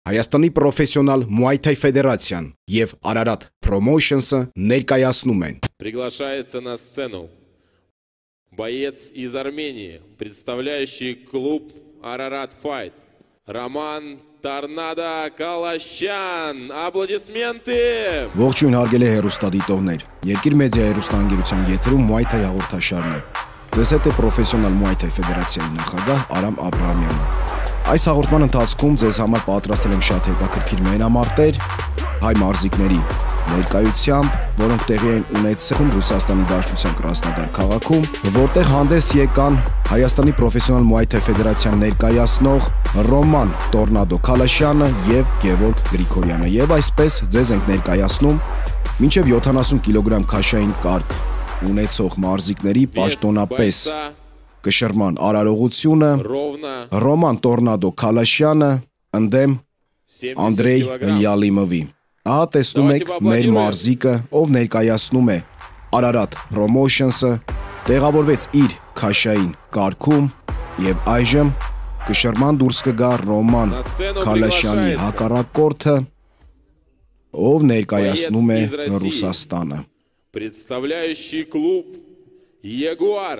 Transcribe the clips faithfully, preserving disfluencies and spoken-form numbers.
Հայաստանի պրոֆեսիոնալ Muay Thai Ֆեդերացիան և Ararat Promotions-ը ներկայացնում են։ Приглашается на сцену боец из Армении, представляющий клуб Ararat Fight, Роман Торнадо Калашյան, аплодисменты! Ողջույն հարգելի հեռուստադիտողներ, Երկիր մեդիա հեռուստաընկերության եթերում Muay Thai հաղորդաշարն է։ Ձեզ հետ է պրոֆեսիոնալ Muay Thai Ֆեդերացիայի նախագահ Արամ Աբրահամյանը։ Այս հաղորդման ընթացքում ձեզ համար պատրաստել ենք շատ հետաքրքիր մենամարտեր հայ մարզիկների ներկայությամբ, որոնք տեղի են ունեցել Ռուսաստանի Դաշնության Կրասնոդար քաղաքում, որտեղ հանդես եկան Հայաստանի պրոֆեսիոնալ Muay Thai Ֆեդերացիան ներկայացնող Ռոման Տորնադո Քալաշյանը եւ Գևորգ Գրիգորյանը, եւ այսպես ձեզ ենք ներկայացնում մինչեւ յոթանասուն կիլոգրամ քաշային կարգ ունեցող մարզիկների պաշտոնապես կշռման արարողությունը Ռոման Տորնադո Քալաշյանը ընդդեմ Անդրեյ Յալիմովի։ Ահա տեսնում եք մեր մարզիկը, ով ներկայացնում է Ararat Promotions-ը, տեղավորվեց իր քաշային կարգում եւ այժմ կշռման դուրս կգա Ռոման Քալաշյանի հակառակորդը, ով ներկայացնում է Ռուսաստանը։ Представляющий клуб Ягуар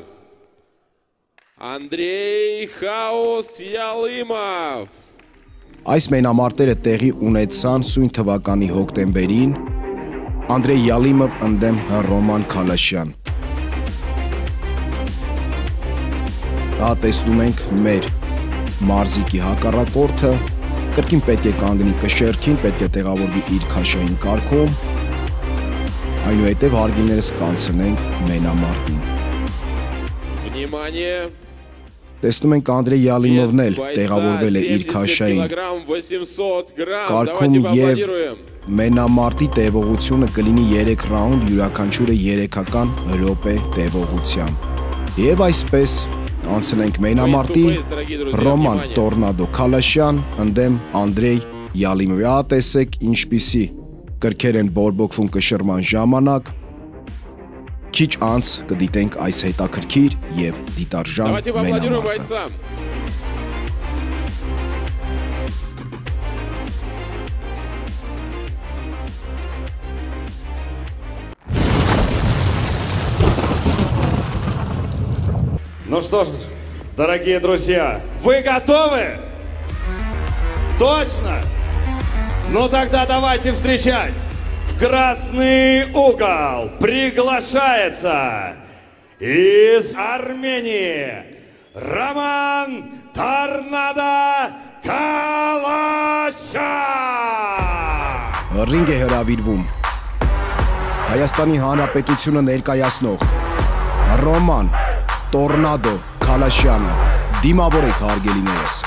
Անդրեյ Хаос Յալիմով։ Այս մենամարտերը տեղի ունեցան սույն թվականի հոկտեմբերին Անդրեյ Յալիմով ընդդեմ Ռոման Քալաշյան։ Ահա տեսնում ենք մեր մարզիկի հակառակորդը, կրկին պետք է կանգնի կշեռքին, պետք է տեղավորվի իր քաշային կարգում, այնուհետև հարգիներս կանցնենք մենամարտին։ Վնիմание։ Տեսնում ենք Անդրեյ Յալիմովն էլ տեղավորվել է իր քաշային կարգում և մենամարտի տևողությունը կլինի երեք ռաունդ, յուրաքանչյուրը երեքական րոպե տևողությամբ։ Եվ այսպես անցնենք մենամարտի Ռոման Տորնադո Քալաշյան ընդդեմ Անդրեյ Յալիմովի։ Ահա տեսեք ինչպիսի կրքեր են բորբոքվում կշռման ժամանակ։ Քիչ անց կդիտենք այս հետաքրքիր և դիտարժան մենամարտը։ Ну что ж, дорогие друзья, вы готовы? Точно? Ну тогда давайте встречать. В красный угол приглашается из Армении Роман Торнадо Քալաշյան։ Ռինգ է հրավիրվում Հայաստանի Հանրապետությունը ներկայացնող Ռոման Տորնադո Քալաշյանը։ Դիմավորեք հարգելիներս։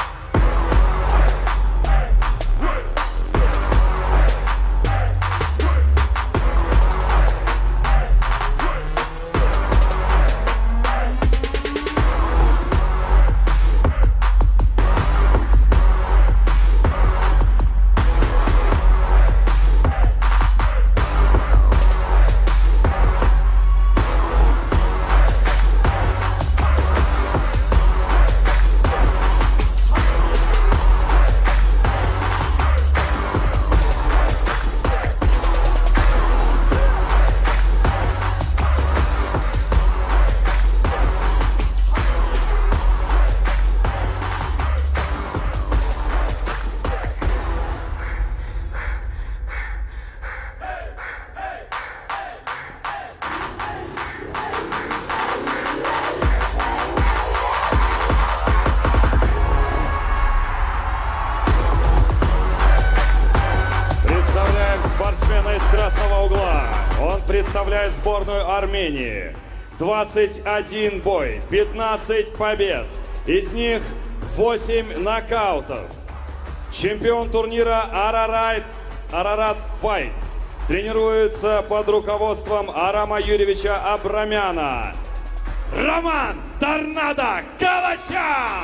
Спортсмена из красного угла. Он представляет сборную Армении. двадцать один бой, пятнадцать побед. Из них восемь нокаутов. Чемпион турнира Ararat, Ararat Fight. Тренируется под руководством Арама Юрьевича Абрамяна. Роман Торнадо Калашյան!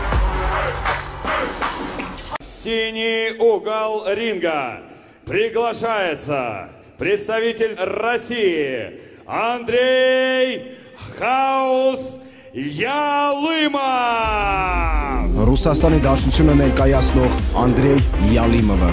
В синий угол ринга приглашается представитель России Андрей Хаос Ялымов։ Ռուսաստանի Դաշնությունը ներկայացնող Անդրեյ Յալիմովը։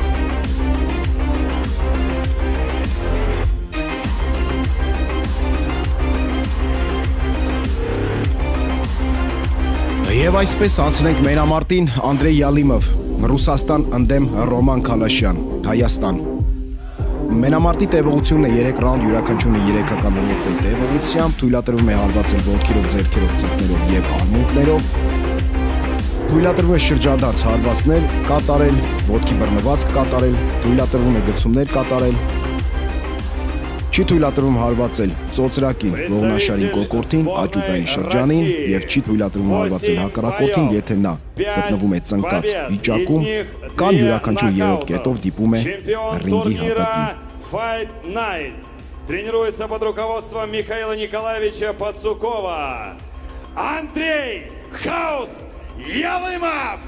Եվ այսպես անցնենք մենամարտին Անդրեյ Յալիմով, Ռուսաստան ընդդեմ Ռոման Քալաշյան, Հայաստան։ Մենամարտի տևողությունն է երեք ռաունդ յուրաքանչյուրը երեքական րոպե տևողությամբ, թույլատրվում է հարվածել ոտքերով, ձեռքերով, ծնկներով եւ արմունկներով։ Թույլատրվում է շրջադարձ հարվածներ կատարել, ոտքի բռնվածք կատարել, թույլատրվում է գցումներ կատարել։ Չի թույլատրվում հարվածել ծոծրակին, ողնաշարին, կոկորդին, աճուկային շրջանին եւ չի թույլատրվում հարվածել հակառակորդին, եթե նա գտնվում է ծնկած վիճակում կամ յուրաքանչյուր երրորդ կետով դիպում է ռինգի հատակին։ Тренируется под руководством Михаила Николаевича Пацукова. Андрей Хаус Ялымов!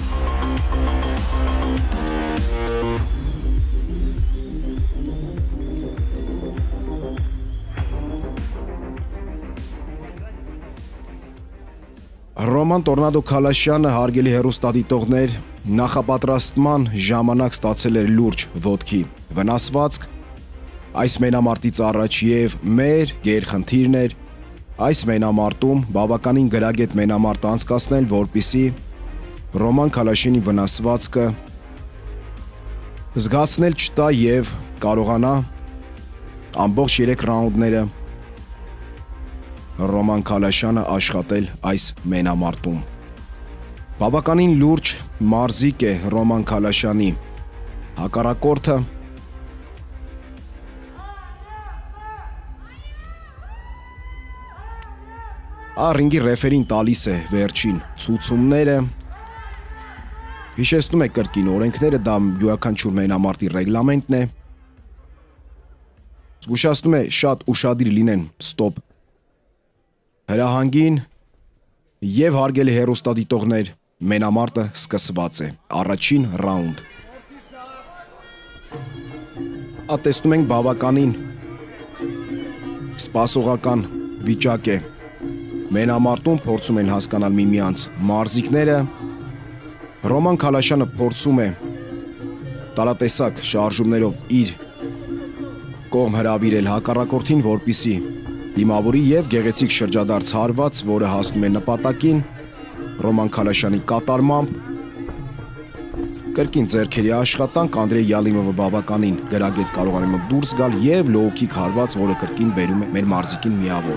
Ռոման Տորնադո Քալաշյանը, հարգելի հեռուստադիտողներ, նախապատրաստման ժամանակ ստացել էր լուրջ ոտքի վնասվածք։ Այս մենամարտից առաջ եւ մեր գերխնդիրն էր այս մենամարտում բավականին գրագետ մենամարտ անցկացնել, որպեսզի Ռոման Քալաշյանի վնասվածքը զգացնել չտա եւ կարողանա ամբողջ երեք ռաունդները Ռոման Քալաշյանը աշխատել այս մենամարտում։ Բավականին լուրջ մարզիկ է Ռոման Քալաշյանի հակառակորդը։ Ռինգի ռեֆերին տալիս է վերջին ցուցումները։ Հիշեցնում է կրկին օրենքները, դա յուրաքանչյուր մենամարտի ռեգլամենտն է։ Զգուշացնում է շատ ուշադիր լինեն ստոպ հրահանգին եւ հարգելի հեռուստադիտողներ, մենամարտը սկսված է։ Առաջին ռաունդ։ Ատեսնում ենք բավականին սպասողական վիճակ է։ Մենամարտում փորձում են հասկանալ միմյանց մարզիկները։ Ռոման Քալաշյանը փորձում է տարատեսակ շարժումներով իր կողմ հրավիրել հակառակորդին, որպեսզի դիմավորի եւ գեղեցիկ շրջադարձ հարված, որը հասնում է նպատակին Ռոման Քալաշյանի կատարմամբ։ Կրկին ձեռքերի աշխատանք, Անդրեյ Յալիմովը բավականին գրագետ կարողանում է դուրս գալ եւ լոուքիկ հարված, որը կրկին բերում է մեր մարզիկին միավոր։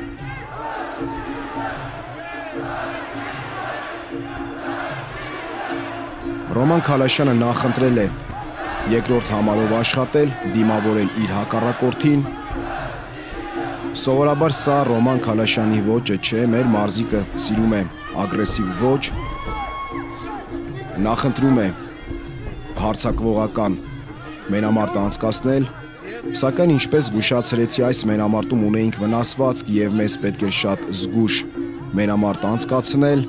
Ռոման Քալաշյանը նախընտրել է երկրորդ համարով աշխատել, դիմավորել իր հակառակորդին։ Սովորաբար սա Ռոման Քալաշյանի ոճը չէ, մեր մարզիկը սիրում է ագրեսիվ ոճ, նախընտրում է հարձակվողական մենամարտ անցկացնել, սակայն ինչպես զգուշացրեցի, այս մենամարտում ունեինք վնասվածք եւ մեզ պետք է շատ զգուշ մենամարտ անցկացնել։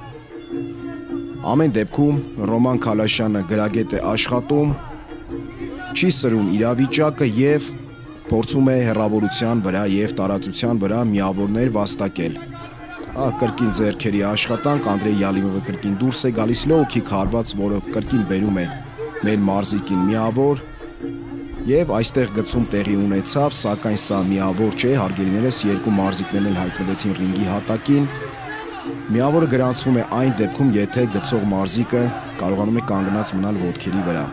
Ամեն դեպքում Ռոման Քալաշյանը գրագետ է աշխատում, չի սրում իրավիճակը եւ փորձում է հեռավորության վրա եւ տարածության վրա միավորներ վաստակել։ Կրկին ձեռքերի աշխատանք, Անդրեյ Յալիմովը կրկին դուրս է գալիս լոուքիկ հարված, որը կրկին բերում է մեր մարզիկին միավոր եւ այստեղ գծում տեղի ունեցավ, սակայն սա միավոր չէ, հարգելիներս, երկու մարզիկներն էլ հայտնվեցին ռինգի հատակին։ Միավորը գրանցվում է այն դեպքում, եթե գծող մարզիկը կարողանում է կանգնած մնալ ոտքերի վրա։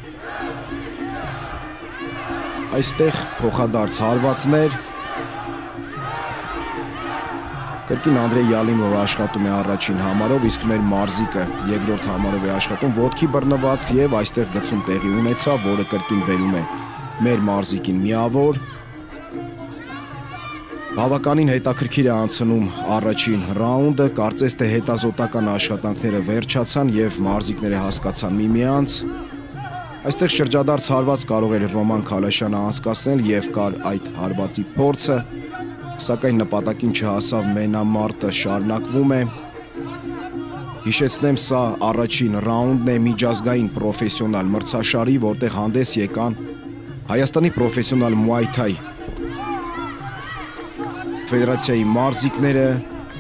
Այստեղ փոխադարձ հարվածներ։ Կրկին Անդրեյ Յալիմովը աշխատում է առաջին համարով, իսկ մեր մարզիկը երկրորդ համարով է աշխատում, ոտքի բռնվածք եւ այստեղ գծում տեղի ունեցավ, որը կրկին բերում է մեր մարզիկին միավոր։ Բավականին հետաքրքիր է անցնում առաջին ռաունդը, կարծես թե հետազոտական աշխատանքները վերջացան եւ մարզիկները հասկացան միմյանց։ Այստեղ շրջադարձ հարված կարող էր Ռոման Քալաշյանը անցկացնել եւ կար այդ հարվածի փորձը, սակայն նպատակին չհասավ, մենամարտը շարունակվում է։ Հիշեցնեմ, սա առաջին ռաունդն է միջազգային պրոֆեսիոնալ մրցաշարի, որտեղ հանդես եկան Հայաստանի պրոֆեսիոնալ Muay Thai ֆեդերացիայի մարզիկները,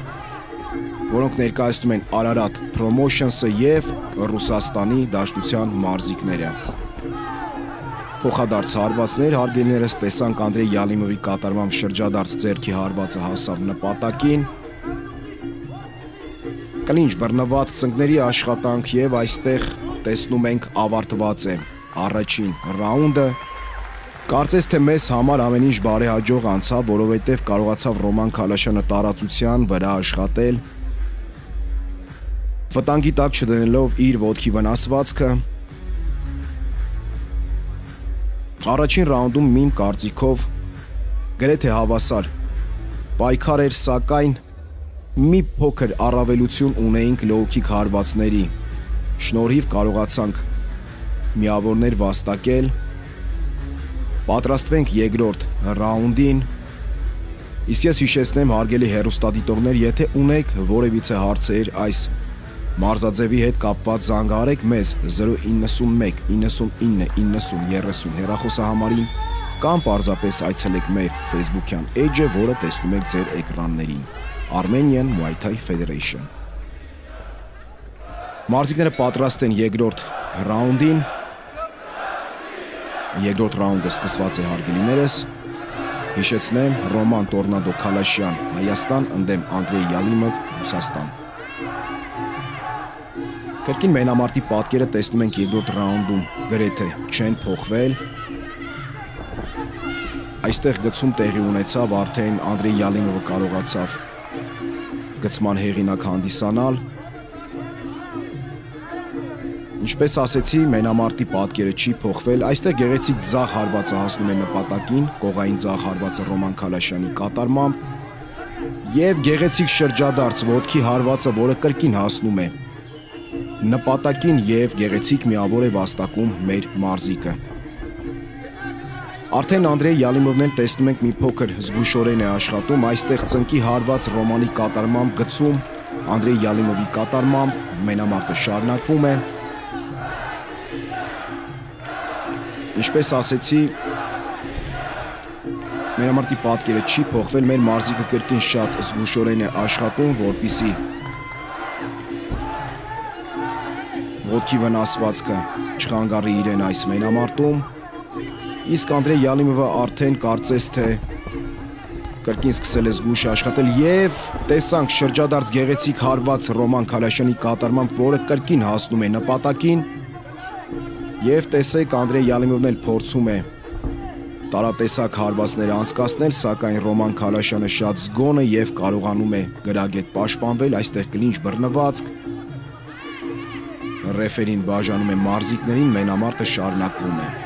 որոնք ներկայացնում են Ararat Promotions-ը և Ռուսաստանի Դաշնության մարզիկները։ Փոխադարձ հարվածներ, հարգելիներս, տեսանք Անդրեյ Յալիմովի կատարմամբ շրջադարձ ձեռքի հարվածը հասավ նպատակին։ Կլինչ բռնված ծնկների աշխատանք և այստեղ տեսնում ենք ավարտված է առաջին ռաունդը։ Կարծես թե մեզ համար ամեն ինչ բարեհաջող անցավ, որովհետև կարողացավ Ռոման Քալաշյանը տարածության վրա աշխատել, վտանգի տակ չդնելով իր ոտքի վնասվածքը։ Առաջին ռաունդում իմ կարծիքով գրեթե հավասար պայքար էր, սակայն մի փոքր առավելություն ունեինք low-kick հարվածների շնորհիվ կարողացանք միավորներ վաստակել։ Պատրաստվենք երկրորդ ռաունդին, իսկ ես հիշեցնեմ հարգելի հեռուստադիտողներ, եթե ունեք որևիցե հարցեր այս մարզաձևի հետ կապված, զանգահարեք մեզ զրո իննսունմեկ իննսունինը իննսուն երեսուն հեռախոսահամարին կամ պարզապես այցելեք մեր Facebook-յան էջը, որը տեսնում եք ձեր էկրաններին։ Armenian Muay Thai Federation։ Մարզիկները պատրաստ են երկրորդ ռաունդին։ Երկրորդ ռաունդը սկսված է հարգելիներս։ Հիշեցնեմ Ռոման Տորնադո Քալաշյան Հայաստան ընդդեմ Անդրեյ Յալիմով Ռուսաստան։ Կրկին մենամարտի պատկերը տեսնում ենք երկրորդ ռաունդում գրեթե չեն փոխվել։ Այստեղ գծում տեղի ունեցավ, արդեն Անդրեյ Յալիմովը կարողացավ գծման հեղինակ հանդիսանալ։ Ինչպես ասեցի, մենամարտի պատկերը չի փոխվել, այստեղ գեղեցիկ ձախ հարվածը հասնում է նպատակին, կողային ձախ հարվածը Ռոման Քալաշյանի կատարմամբ, և գեղեցիկ շրջադարձ ոտքի հարվածը, որը կրկին հասնում է նպատակին և գեղեցիկ միավոր է վաստակում մեր մարզիկը։ Արդեն Անդրեյ Յալիմովն էլ տեսնում ենք մի փոքր զգուշորեն է աշխատում, այստեղ ծնկի հարված Ռոմանի կատարմամբ գծում, Անդրեյ Յալիմովի կատարմամբ մենամարտը շարունակվում է։ Ինչպես ասեցի, մենամարտի պատկերը չի փոխվել, մեր մարզիկը կրկին շատ զգուշորեն է աշխատում, որպեսզի ոտքի վնասվածքը չխանգարի իրեն այս մենամարտում, իսկ Անդրեյ Յալիմովը արդեն կարծես թե կրկին սկսել է զգուշ աշխատել և տեսանք շրջադարձ գեղեցիկ հարված Ռոման Քալաշյանի կատարմամբ, որը կրկին հասնում է նպատակին, և տեսեք Անդրեյ Յալիմովն էլ փորձում է տարատեսակ հարվածներ անցկացնել, սակայն Ռոման Քալաշյանը շատ զգոն է և կարողանում է գրագետ պաշտպանվել, այստեղ կլինչ բռնվածք, ռեֆերին բաժանում է մարզիկներին, մենամարտը շարունակվում է։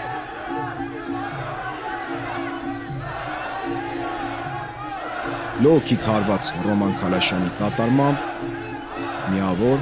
Low-kick հարված Ռոման Քալաշյանի կատարմամբ, միավոր։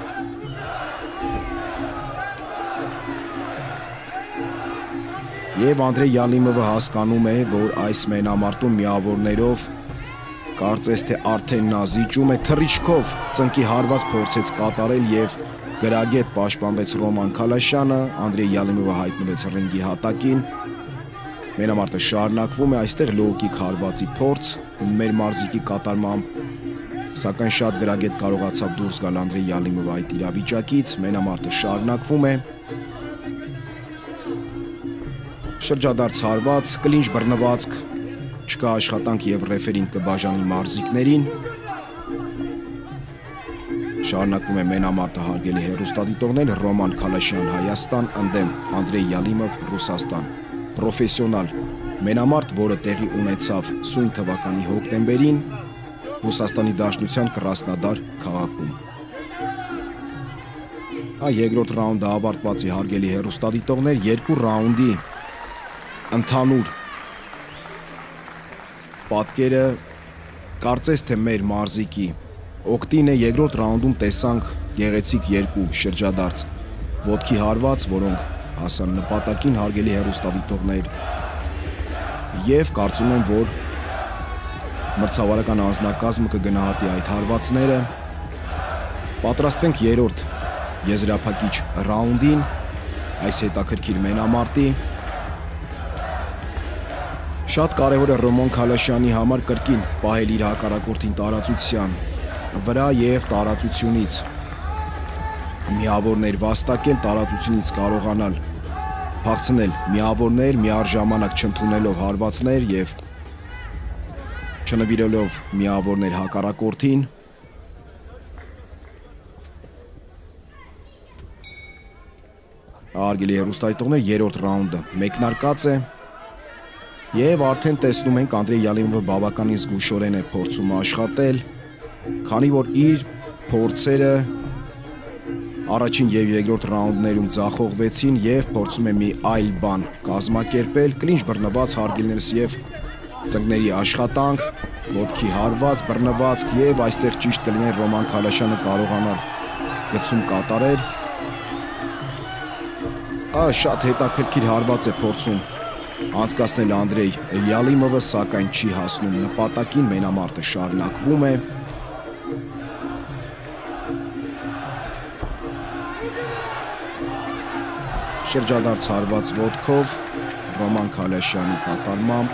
Եվ Անդրեյ Յալիմովը հասկանում է, որ այս մենամարտում միավորներով կարծես թե արդեն նա զիջում է, թռիչքով ծնկի հարված փորձեց կատարել և գրագետ պաշտպանվեց Ռոման Քալաշյանը, Անդրեյ Յալիմովը հայտնվեց ռինգի հատակին, մենամարտը շարունակվում է, այստեղ low-kick հարվածի փորձ մեր մարզիկի կատարմամբ, սակայն շատ գրագետ կարողացավ դուրս գալ Անդրեյ Յալիմովը այդ իրավիճակից, մենամարտը շարունակվում է։ Շրջադարձ հարված, կլինչ բռնվածք, չկա աշխատանք և ռեֆերին կբաժանի մարզիկներին։ Շարունակվում է մենամարտը հարգելի հեռուստադիտողներ, Ռոման Քալաշյան Հայաստան ընդդեմ Անդրեյ Յալիմով Ռուսաստան։ Պրոֆեսիոնալ մենամարտ, որը տեղի ունեցավ սույն թվականի հոկտեմբերին Ռուսաստանի Դաշնության Կրասնոդար քաղաքում։ Երկրորդ ռաունդը ավարտված է հարգելի հեռուստադիտողներ, երկու ռաունդի ընդհանուր պատկերը կարծես թե մեր մարզիկի օգտին է։ Երկրորդ ռաունդում տեսանք գեղեցիկ երկու շրջադարձ ոտքի հարված, որոնք հասան նպատակին հարգելի հեռուստադիտողներ, և կարծում եմ, որ մրցավարական անձնակազմը կգնահատի այդ հարվածները։ Պատրաստվենք երրորդ եզրափակիչ ռաունդին, այս հետաքրքիր մենամարտի։ Շատ կարևոր է Ռոման Քալաշյանի համար կրկին պահել իր հակառակորդին տարածության վրա եւ տարածությունից։ Միավորներ վաստակել, տարածությունից կարողանալ փախցնել միավորներ, միառժամանակ չընդունելով հարվածներ եւ չնվիրելով միավորներ հակառակորդին։ Արգելի հեռուստայտողներ, երրորդ ռաունդը մեկնարկած է եւ արդեն տեսնում ենք Անդրեյ Յալիմովը բավականին զգուշորեն է փորձում աշխատել, քանի որ իր փորձերը առաջին եւ երկրորդ ռաունդներում ձախողվեցին եւ փորձում է մի այլ բան կազմակերպել, կլինչ բռնված հարգելներս եւ ծնկների աշխատանք, ոտքի հարված, բռնվածք եւ այստեղ ճիշտ կլիներ Ռոման Քալաշյանը կարողանալ գծում կատարել։ Ա շատ հետաքրքիր հարված է փորձում անցկացնել Անդրեյ Յալիմովը, սակայն չի հասնում նպատակին, մենամարտը շարունակվում է։ Շրջադարձ հարված ոտքով Ռոման Քալաշյանի կատարմամբ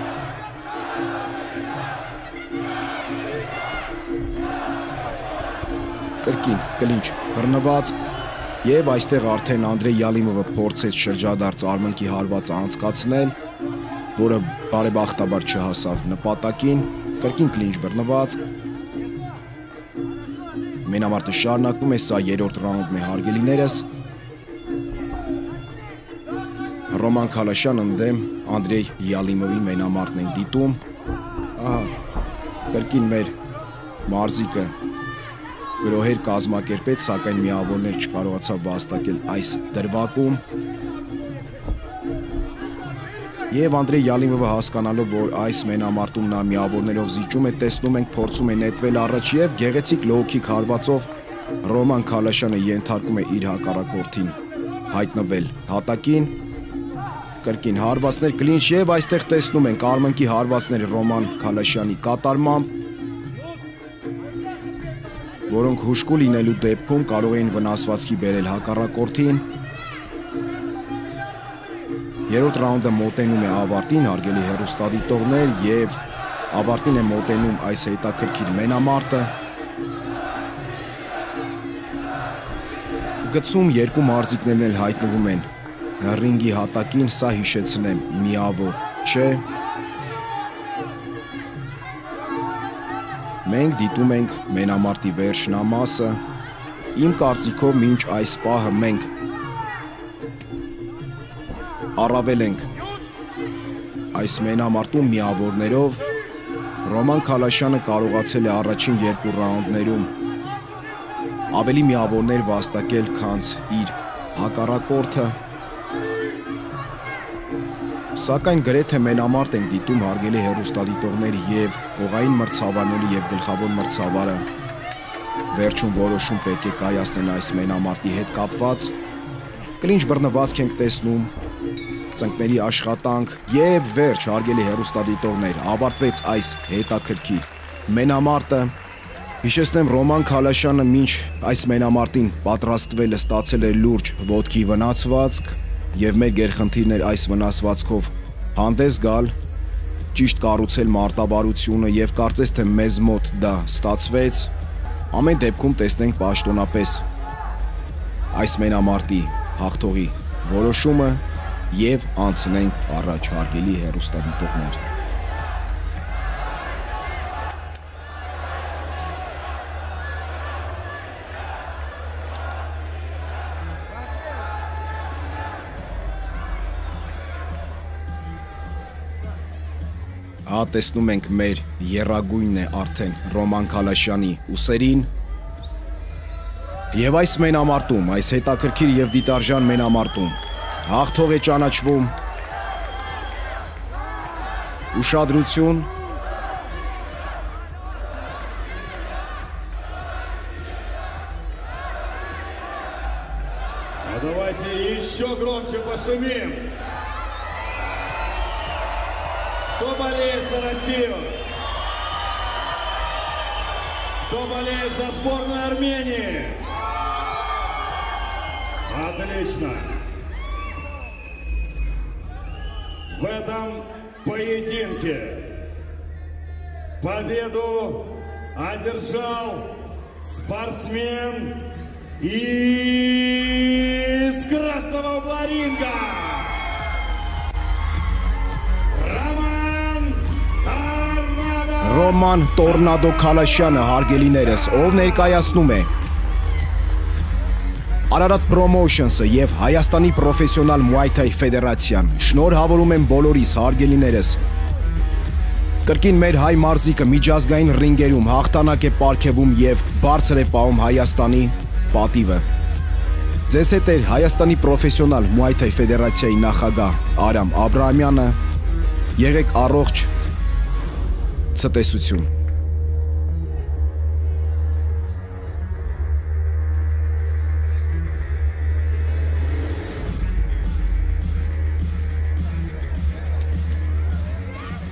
կրկին կլինչ բռնված եւ այստեղ արդեն Անդրեյ Յալիմովը փորձեց շրջադարձ արմունկի հարվածը անցկացնել, որը բարեբախտաբար չհասավ նպատակին, կրկին կլինչ բռնված։ Մենամարտը շարունակվում է, սա երրորդ ռաունդն է հարգելիներս։ Ռոման Քալաշյան ընդդեմ Անդրեյ Յալիմովի մենամարտն ենք դիտում։ Ահա, կրկին մեր մարզիկը գրոհեր կազմակերպեց, սակայն միավորներ չկարողացավ վաստակել այս դրվագում։ Եվ Անդրեյ Յալիմովը հասկանալով, որ այս մենամարտում նա միավորներով զիջում է, տեսնում ենք փորձում է նետվել առաջ եւ գեղեցիկ լոուքիք հարվածով Ռոման Քալաշյանը ենթարկում է իր հակառակորդին հայտնվել հատակին։ Կրկին հարվածներ կլինչ եւ այստեղ տեսնում ենք արմունկի հարվածները Ռոման Քալաշյանի կատարմամբ, որոնք հուշկու լինելու դեպքում կարող էին վնասվածքի բերել հակառակորդին։ Երրորդ ռաունդը մոտենում է ավարտին, հարգելի հեռուստադիտողներ, եւ ավարտին է մոտենում այս հետաքրքիր մենամարտը։ Գծում երկու մարզիկներն էլ հայտնվում են ռինգի հատակին, սա հիշեցնեմ միավոր չէ։ Մենք դիտում ենք մենամարտի վերջնամասը։ Իմ կարծիքով մինչ այս պահը մենք առավել ենք այս մենամարտում միավորներով։ Ռոման Քալաշյանը կարողացել է առաջին երկու ռաունդներում ավելի միավորներ վաստակել, քան իր հակառակորդը։ Սակայն գրեթե մենամարտ ենք դիտում, հարգելի հեռուստադիտողներ, եւ հողային մրցավարների եւ գլխավոր մրցավարը վերջում որոշում պետք է կայացնել այս մենամարտի հետ կապված։ Կլինչ բռնվածք ենք տեսնում, ծնկների աշխատանք եւ վերջ, հարգելի հեռուստադիտողներ, ավարտվեց այս հետաքրքիր մենամարտը։ Հիշեցնեմ, Ռոման Քալաշյանը մինչ այս մենամարտին պատրաստվել է, ստացել է լուրջ ոտքի վնասվածք եւ մեր գերխնդիրն էր այս վնասվածքով հանդես գալ, ճիշտ կառուցել մարտավարությունը եւ կարծես թե մեզ մոտ դա ստացվեց։ Ամեն դեպքում տեսնենք պաշտոնապես այս մենամարտի հաղթողի որոշումը եւ անցնենք առաջ, հարգելի հեռուստադիտողներ։ Հա տեսնում ենք մեր եռագույնն է արդեն Ռոման Քալաշյանի ուսերին։ Եվ այս մենամարտում, այս հետաքրքիր եւ դիտարժան մենամարտում հաղթող է ճանաչվում ուշադրություն А давайте еще громче пошумим. Кто болеет за Россию? Кто болеет за сборную Армении? Отлично. В этом поединке победу одержал Спортсмен из красного угла ринга. Роман Торнадо. Ռոման Տորնադո Քալաշյանը, հարգելիներս, ով ներկայացնում է Ararat Promotions-ը եւ Հայաստանի պրոֆեսիոնալ Muay Thai ֆեդերացիան։ Շնորհավորում եմ բոլորիս, հարգելիներս։ Կրկին մեր հայ մարզիկը միջազգային ռինգերում հաղթանակ է պարգևում եւ բարձր է պահում Հայաստանի պատիվը։ Ձեզ հետ է Հայաստանի պրոֆեսիոնալ Muay Thai ֆեդերացիայի նախագահ Արամ Աբրահամյանը։ Եղեք առողջ, ցտեսություն։